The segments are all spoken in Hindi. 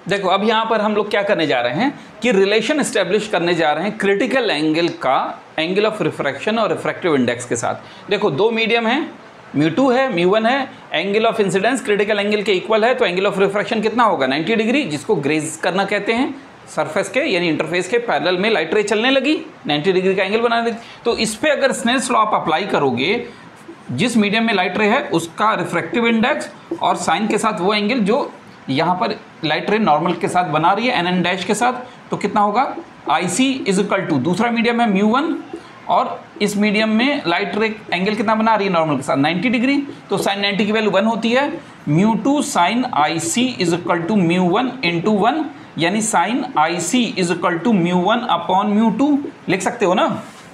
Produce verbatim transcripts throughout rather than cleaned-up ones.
देखो अब यहाँ पर हम लोग क्या करने जा रहे हैं कि रिलेशन एस्टेब्लिश करने जा रहे हैं क्रिटिकल एंगल का एंगल ऑफ रिफ्रैक्शन और रिफ्रैक्टिव इंडेक्स के साथ। देखो दो मीडियम है, म्यू टू है, म्यू वन है, angle of incidence critical angle के इक्वल है, तो एंगल ऑफ रिफ्रैक्शन कितना होगा नाइन्टी डिग्री, जिसको ग्रेज करना कहते हैं। सरफेस के यानी इंटरफेस के पैरेलल में लाइट रे चलने लगी, नाइन्टी डिग्री का एंगल बना देगी। तो इस पर अगर स्नेल्स लॉ आप अप्लाई करोगे, जिस मीडियम में लाइट रे है उसका रिफ्रैक्टिव इंडेक्स और साइन के साथ वो एंगल जो यहाँ पर लाइट रे नॉर्मल के साथ बना रही है एन एन डैश के साथ, तो कितना होगा I C is equal to, दूसरा मीडियम है म्यू वन और इस मीडियम में लाइट रे एंगल कितना बना रही है नॉर्मल के साथ नाइन्टी डिग्री, तो साइन नाइन्टी की वैल्यू वन होती है। Mu two sine I C is equal to mu one into one, यानी sine I C is equal to mu one upon mu two, लिख सकते हो ना।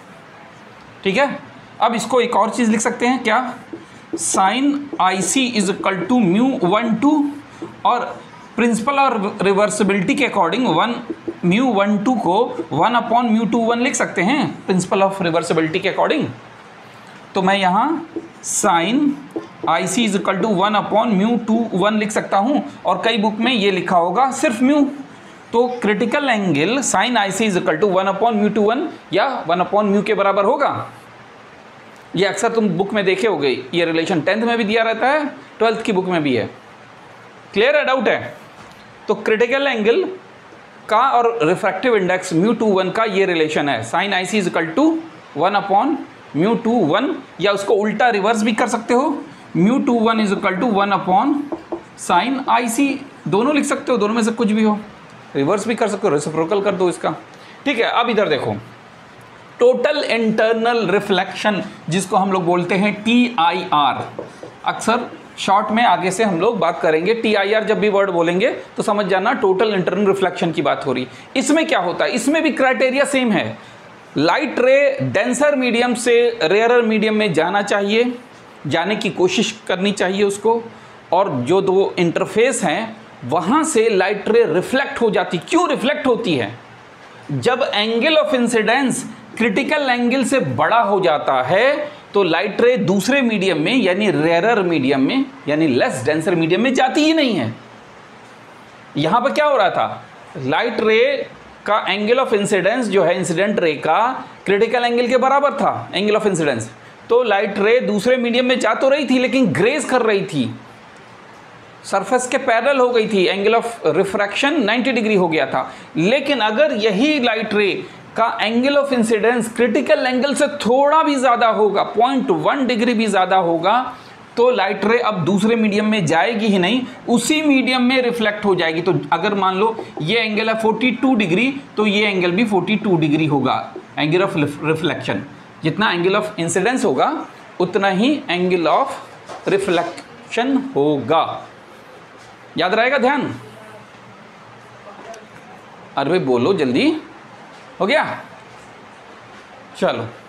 ठीक है, अब इसको एक और चीज़ लिख सकते हैं, क्या, sine I C is equal to mu one two, और प्रिंसिपल और रिवर्सिबिलिटी के according one mu one two को one upon mu two one लिख सकते हैं प्रिंसिपल ऑफ रिवर्सिबिलिटी के अकॉर्डिंग। तो मैं यहाँ sine I C is equal to one upon mu two one लिख सकता हूँ, और कई बुक में ये लिखा होगा सिर्फ म्यू। तो critical angle sine I C is equal to one upon mu two one या वन अपॉन म्यू के बराबर होगा। ये अक्सर तुम बुक में देखे होगे, ये रिलेशन टेंथ में भी दिया रहता है, ट्वेल्थ की बुक में भी है। क्लियर है, डाउट है? तो क्रिटिकल एंगल का और refractive index mu two one का ये रिलेशन है, sine I C is equal to one upon mu two one, या उसको उल्टा रिवर्स भी कर सकते हो, mu two one is equal to one upon sine I C, दोनों लिख सकते हो, दोनों में से कुछ भी हो, रिवर्स भी कर सकते हो, रेसिप्रोकल कर दो इसका। ठीक है, अब इधर देखो, टोटल इंटरनल रिफ्लेक्शन जिसको हम लोग बोलते हैं टी आई आर, अक्सर शॉर्ट में आगे से हम लोग बात करेंगे। टी आई आर जब भी वर्ड बोलेंगे तो समझ जाना टोटल इंटरनल रिफ्लेक्शन की बात हो रही। इसमें क्या होता है, इसमें भी क्राइटेरिया सेम है, लाइट रे डेंसर मीडियम से रेयरर मीडियम में जाना चाहिए, जाने की कोशिश करनी चाहिए उसको, और जो दो इंटरफेस हैं वहाँ से लाइट रे रिफ्लेक्ट हो जाती। क्यों रिफ्लेक्ट होती है? जब angle of incidence critical angle से बड़ा हो जाता है तो लाइट रे दूसरे मीडियम में यानी रेयरर मीडियम में यानी लेस डेंसर मीडियम में जाती ही नहीं है। यहाँ पर क्या हो रहा था, लाइट रे का एंगल ऑफ इंसिडेंस जो है इंसिडेंट रे का क्रिटिकल एंगल के बराबर था एंगल ऑफ इंसिडेंस, तो लाइट रे दूसरे मीडियम में जा तो रही थी लेकिन ग्रेज कर रही थी, सरफेस के पैरेलल हो गई थी, angle of refraction ninety degree हो गया था। लेकिन अगर यही लाइट रे का angle of incidence critical angle से थोड़ा भी ज़्यादा होगा, पॉइंट वन डिग्री भी ज़्यादा होगा, तो लाइट रे अब दूसरे मीडियम में जाएगी ही नहीं, उसी मीडियम में रिफ्लेक्ट हो जाएगी। तो अगर मान लो ये एंगल है फोर्टी टू डिग्री, तो ये एंगल भी फोर्टी टू डिग्री होगा एंगल ऑफ रिफ्लेक्शन। जितना एंगल ऑफ इंसिडेंस होगा उतना ही एंगल ऑफ रिफ्लेक्शन होगा। याद रहेगा, ध्यान। अरे भाई बोलो जल्दी, हो गया? चलो।